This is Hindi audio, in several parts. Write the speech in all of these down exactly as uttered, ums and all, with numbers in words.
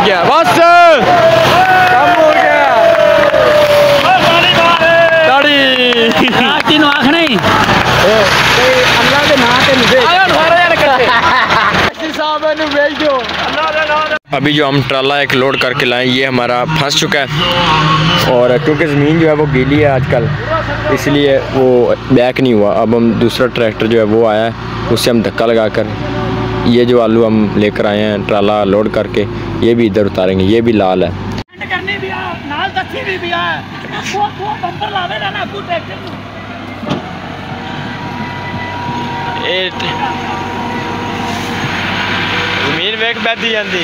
गया, बस कम हो गया। दाढ़ी आखना ही अल्लाह के नाम पे मुझे भेज दो। अभी जो हम ट्राला एक लोड करके लाए ये हमारा फंस चुका है, और क्योंकि ज़मीन जो है वो गीली है आजकल, इसलिए वो बैक नहीं हुआ। अब हम दूसरा ट्रैक्टर जो है वो आया है, उससे हम धक्का लगाकर ये जो आलू हम लेकर आए हैं ट्राला लोड करके, ये भी इधर उतारेंगे। ये भी लाल है। ज़मीन वेख बैठी जाती।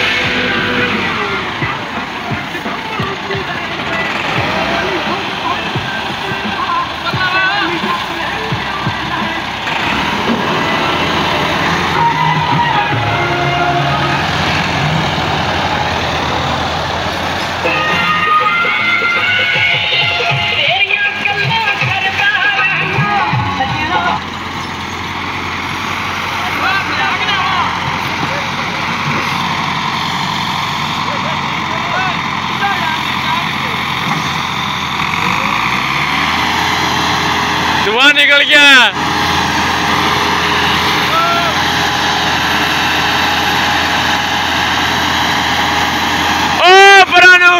धुआं निकल गया। ओ परानू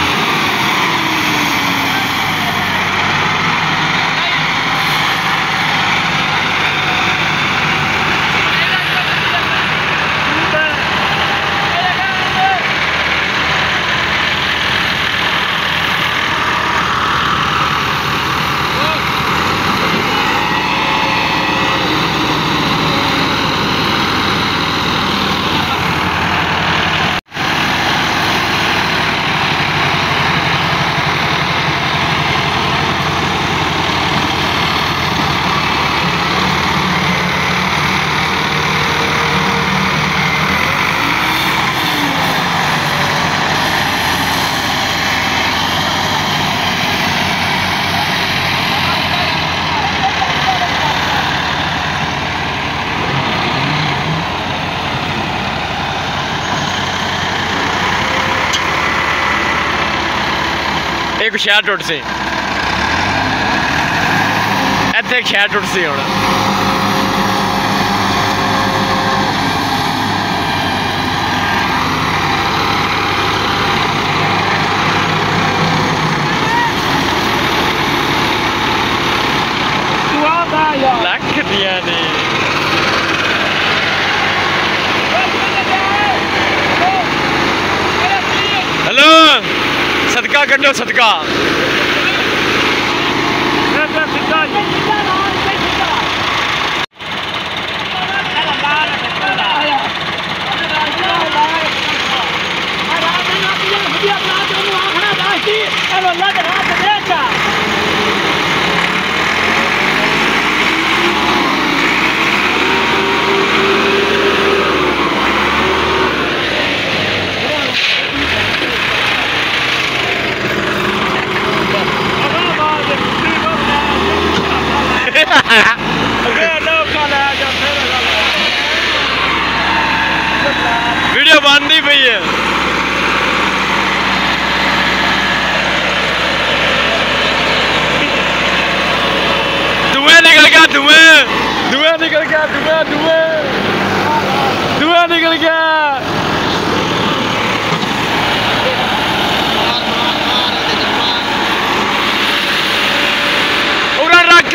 एक शहर टुट सी, इत्थे एक शहर टुट सी। हुण लख दिया ने हेलो सदका कड्डो सदका। वीडियो बनती पई है। धुएं निकल गया, धुएं धुएं निकल गया, धुएं धुएं धुएं निकल गया। उड़ा रख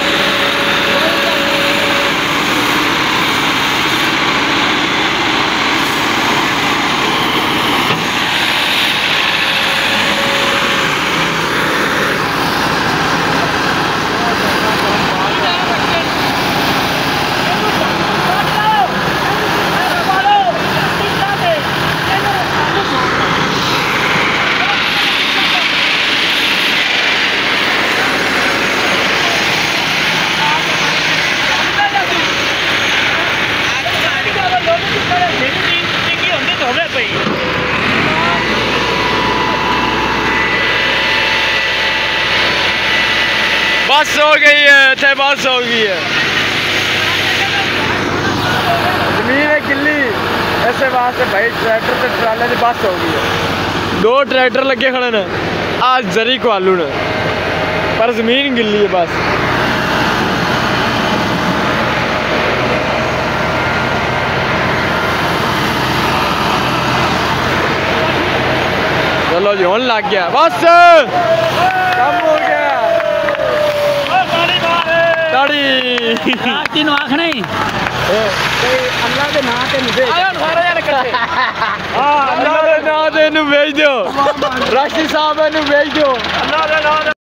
बस हो गई है, थे बस हो गई है। जमीन है गिल्ली, ऐसे वास्ते भाई ट्रैक्टर से ट्राले की बस हो गई है। दो ट्रैक्टर लगे खड़े ने आज जरी को आलू ने पर जमीन गिल्ली है बस। चलो जी होने लग गया बस कम हो गया ताड़ी तीन आखना ही अल्लाह के नाम ते मुझे आयो सारे जने इकट्ठे हां अल्लाह के नाम ते इनु भेज दो राशि साहब इनु भेज दो अल्लाह के नाम